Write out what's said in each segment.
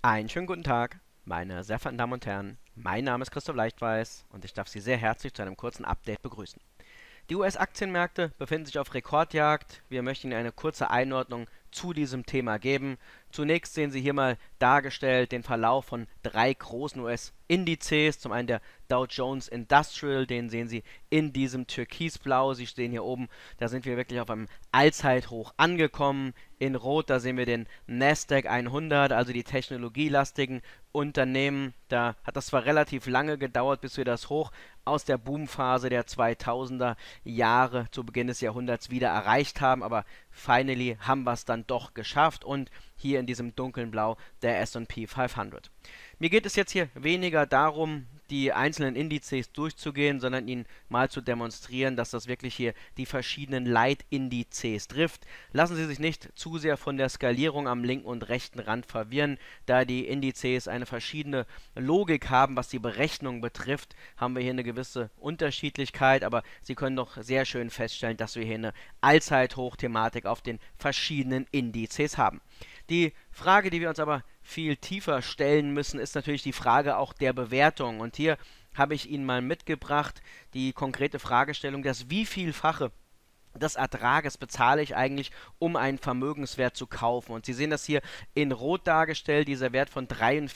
Einen schönen guten Tag, meine sehr verehrten Damen und Herren. Mein Name ist Christoph Leichtweiß und ich darf Sie sehr herzlich zu einem kurzen Update begrüßen. Die US-Aktienmärkte befinden sich auf Rekordjagd. Wir möchten Ihnen eine kurze Einordnung zu diesem Thema geben. Zunächst sehen Sie hier mal dargestellt den Verlauf von drei großen US-Indizes. Zum einen der Dow Jones Industrial, den sehen Sie in diesem Türkisblau. Sie sehen hier oben, da sind wir wirklich auf einem Allzeithoch angekommen. In Rot, da sehen wir den Nasdaq 100, also die technologielastigen Unternehmen. Da hat das zwar relativ lange gedauert, bis wir das Hoch aus der Boomphase der 2000er Jahre zu Beginn des Jahrhunderts wieder erreicht haben, aber finally haben wir es dann doch geschafft und hier in diesem dunklen Blau der S&P 500. Mir geht es jetzt hier weniger darum, die einzelnen Indizes durchzugehen, sondern Ihnen mal zu demonstrieren, dass das wirklich hier die verschiedenen Leitindizes trifft. Lassen Sie sich nicht zu sehr von der Skalierung am linken und rechten Rand verwirren, da die Indizes eine verschiedene Logik haben, was die Berechnung betrifft, haben wir hier eine gewisse Unterschiedlichkeit, aber Sie können doch sehr schön feststellen, dass wir hier eine Allzeithochthematik auf den verschiedenen Indizes haben. Die Frage, die wir uns aber viel tiefer stellen müssen, ist natürlich die Frage auch der Bewertung. Und hier habe ich Ihnen mal mitgebracht die konkrete Fragestellung, das wievielfache des Ertrages bezahle ich eigentlich, um einen Vermögenswert zu kaufen. Und Sie sehen das hier in Rot dargestellt, dieser Wert von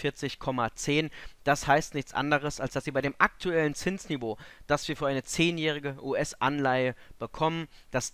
43,10. Das heißt nichts anderes, als dass Sie bei dem aktuellen Zinsniveau, das wir für eine 10-jährige US-Anleihe bekommen, das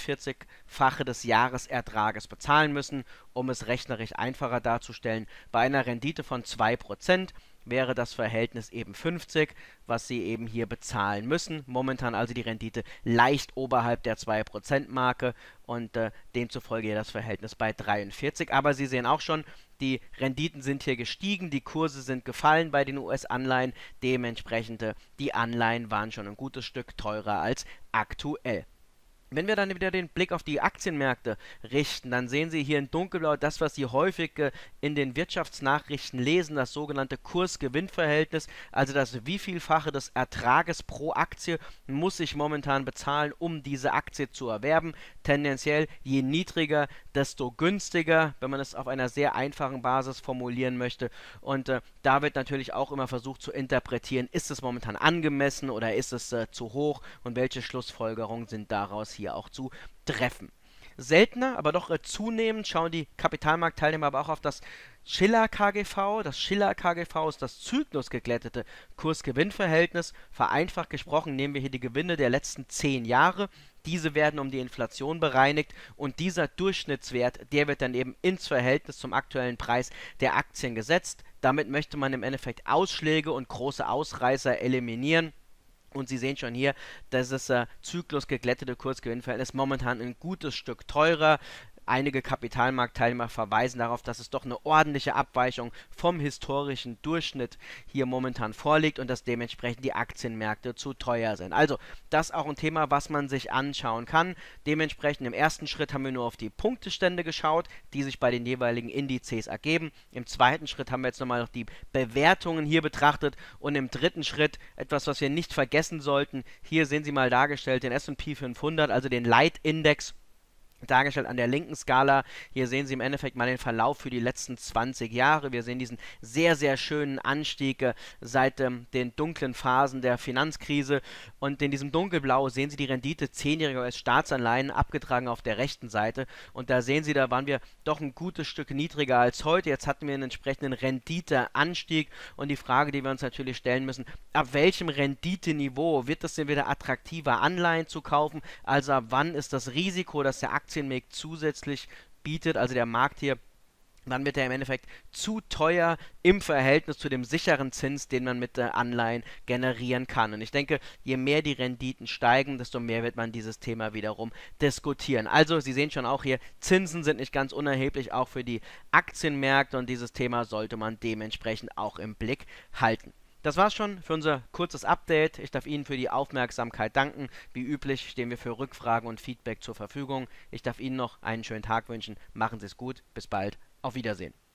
43-fache des Jahresertrages bezahlen müssen, um es rechnerisch einfacher darzustellen. Bei einer Rendite von 2% wäre das Verhältnis eben 50, was Sie eben hier bezahlen müssen. Momentan also die Rendite leicht oberhalb der 2%-Marke und demzufolge hier das Verhältnis bei 43. Aber Sie sehen auch schon, die Renditen sind hier gestiegen, die Kurse sind gefallen bei den US-Anleihen. Dementsprechend, die Anleihen waren schon ein gutes Stück teurer als aktuell. Wenn wir dann wieder den Blick auf die Aktienmärkte richten, dann sehen Sie hier in dunkelblau das, was Sie häufig in den Wirtschaftsnachrichten lesen, das sogenannte Kurs-Gewinn-Verhältnis, also das wievielfache des Ertrages pro Aktie muss ich momentan bezahlen, um diese Aktie zu erwerben. Tendenziell je niedriger, desto günstiger, wenn man es auf einer sehr einfachen Basis formulieren möchte. Und da wird natürlich auch immer versucht zu interpretieren, ist es momentan angemessen oder ist es zu hoch und welche Schlussfolgerungen sind daraus hier auch zu treffen. Seltener, aber doch zunehmend schauen die Kapitalmarktteilnehmer aber auch auf das Shiller KGV. Das Shiller KGV ist das zyklusgeglättete Kurs-Gewinn-Verhältnis. Vereinfacht gesprochen nehmen wir hier die Gewinne der letzten 10 Jahre. Diese werden um die Inflation bereinigt und dieser Durchschnittswert, der wird dann eben ins Verhältnis zum aktuellen Preis der Aktien gesetzt. Damit möchte man im Endeffekt Ausschläge und große Ausreißer eliminieren. Und Sie sehen schon hier, dass das zyklusgeglättete Kursgewinnverhältnis momentan ein gutes Stück teurer. Einige Kapitalmarktteilnehmer verweisen darauf, dass es doch eine ordentliche Abweichung vom historischen Durchschnitt hier momentan vorliegt und dass dementsprechend die Aktienmärkte zu teuer sind. Also, das ist auch ein Thema, was man sich anschauen kann. Dementsprechend im ersten Schritt haben wir nur auf die Punktestände geschaut, die sich bei den jeweiligen Indizes ergeben. Im zweiten Schritt haben wir jetzt nochmal noch die Bewertungen hier betrachtet und im dritten Schritt etwas, was wir nicht vergessen sollten. Hier sehen Sie mal dargestellt den S&P 500, also den Leitindex, dargestellt an der linken Skala. Hier sehen Sie im Endeffekt mal den Verlauf für die letzten 20 Jahre. Wir sehen diesen sehr, sehr schönen Anstieg seit den dunklen Phasen der Finanzkrise. Und in diesem dunkelblau sehen Sie die Rendite 10-jähriger US-Staatsanleihen abgetragen auf der rechten Seite. Und da sehen Sie, da waren wir doch ein gutes Stück niedriger als heute. Jetzt hatten wir einen entsprechenden Renditeanstieg. Und die Frage, die wir uns natürlich stellen müssen, ab welchem Renditeniveau wird es denn wieder attraktiver, Anleihen zu kaufen? Also ab wann ist das Risiko, dass der Aktienmarkt zusätzlich bietet, also der Markt hier, dann wird er im Endeffekt zu teuer im Verhältnis zu dem sicheren Zins, den man mit Anleihen generieren kann. Und ich denke, je mehr die Renditen steigen, desto mehr wird man dieses Thema wiederum diskutieren. Also, Sie sehen schon auch hier, Zinsen sind nicht ganz unerheblich, auch für die Aktienmärkte und dieses Thema sollte man dementsprechend auch im Blick halten. Das war's schon für unser kurzes Update. Ich darf Ihnen für die Aufmerksamkeit danken. Wie üblich stehen wir für Rückfragen und Feedback zur Verfügung. Ich darf Ihnen noch einen schönen Tag wünschen. Machen Sie es gut. Bis bald. Auf Wiedersehen.